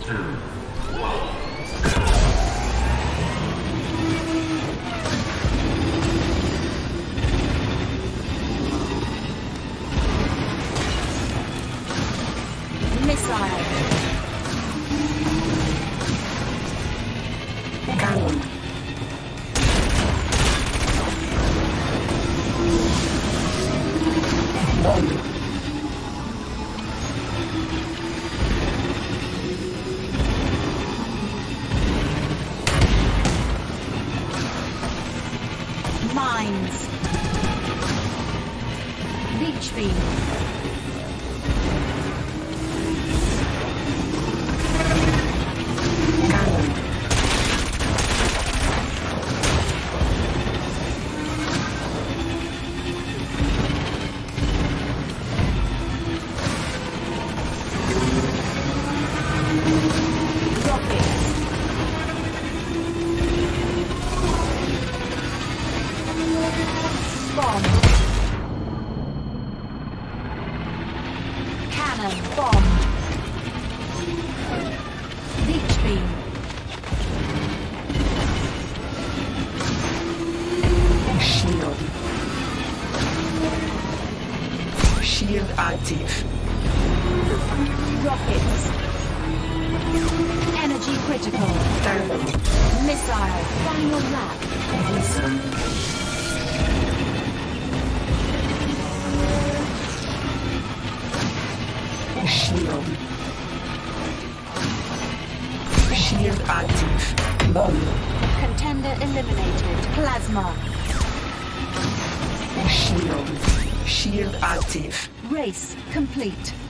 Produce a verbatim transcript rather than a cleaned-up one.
Mines. Leech beam. Bomb. Cannon. Bomb. Leech beam. Shield. Shield active. Rockets. Energy critical. Missile. Final lap. Shield. Shield active. Bomb. Contender eliminated. Plasma. Shield. Shield active. Race complete.